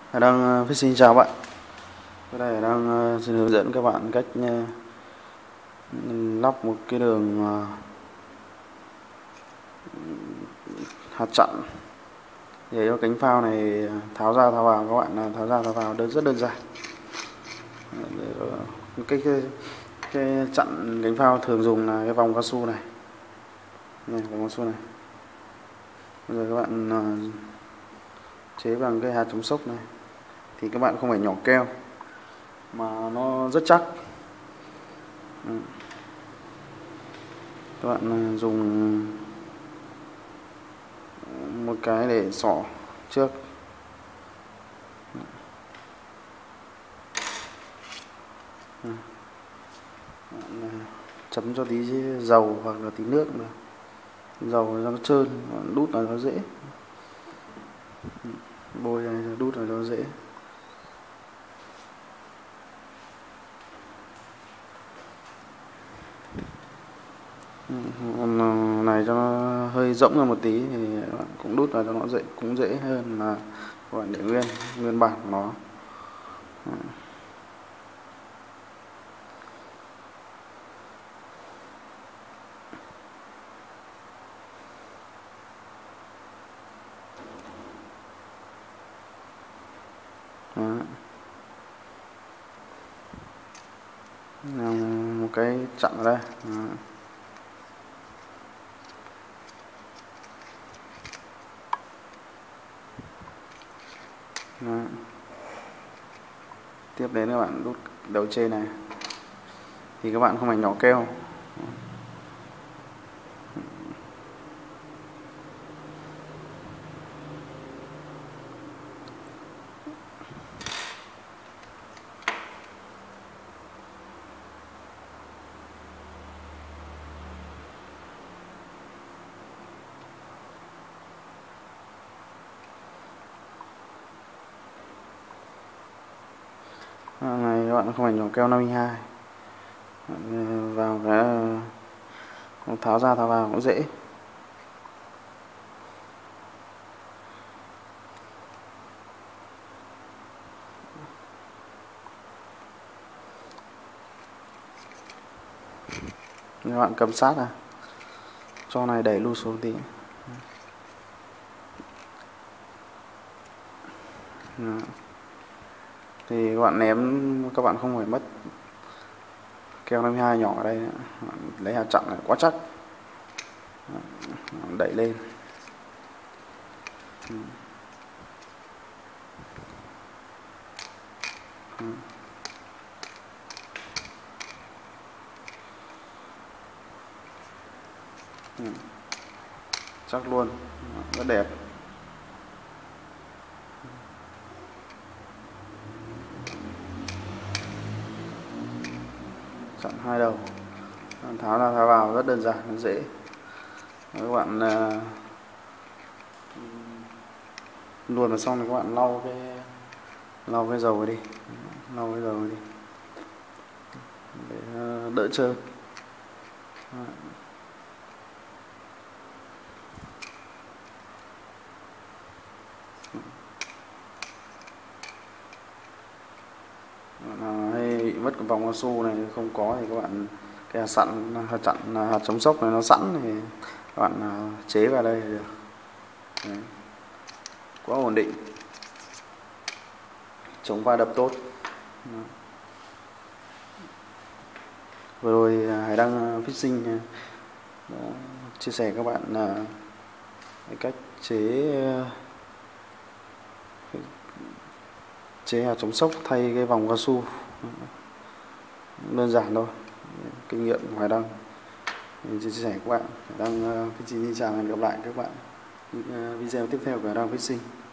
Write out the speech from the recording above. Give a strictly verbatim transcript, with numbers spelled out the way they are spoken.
Hải Đăng uh, Fishing chào bạn. Cái này Hải Đăng uh, xin hướng dẫn các bạn cách uh, lắp một cái đường uh, hạt chặn để cho cánh phao này tháo ra tháo vào. Các bạn uh, tháo ra tháo vào đơn rất đơn giản. Cái, cái cái chặn cánh phao thường dùng là cái vòng cao su này, này vòng cao su này. Bây giờ các bạn uh, chế bằng cái hạt chống sốc này thì các bạn không phải nhỏ keo mà nó rất chắc. Các bạn dùng một cái để xỏ trước, chấm cho tí dầu hoặc là tí nước nữa, dầu cho nó trơn, đút là nó dễ, bôi này đút là nó dễ. Này cho nó hơi rỗng ra một tí thì bạn cũng đút vào cho nó dễ, cũng dễ hơn là các bạn để nguyên nguyên bản của nó. Đó. Một cái chặn ở đây. Đó. Đó. Tiếp đến các bạn đút đầu trên này thì các bạn không phải nhỏ keo. Này các bạn không phải nhỏ keo năm mươi hai, vào cái tháo ra tháo vào cũng dễ. Các bạn cầm sát à, cho này đẩy lui xuống tí. Đó. Thì các bạn ném, các bạn không phải mất keo năm mươi hai nhỏ ở đây nữa. Lấy hạt chặn này quá chắc. Đẩy lên. Chắc luôn, rất đẹp. Chặn hai đầu, tháo ra tháo vào rất đơn giản, rất dễ. Các bạn uh, luồn vào xong thì các bạn lau cái lau cái dầu đi, lau cái dầu đi để uh, đỡ trơn. Hay bị mất cái vòng cao su này không có thì các bạn cái hạt sẵn hạt chặn hạt chống sốc này nó sẵn thì các bạn chế vào đây được. Đấy. Quá ổn định, chống va đập tốt. Đó. Vừa rồi Hải Đăng Fishing đã chia sẻ các bạn là cách chế chế hạt chống sốc thay cái vòng cao su, đơn giản thôi, kinh nghiệm của Hải Đăng mình chia sẻ với các bạn. Hải Đăng Fishing chào và hẹn gặp lại các bạn những video tiếp theo của Hải Đăng Fishing.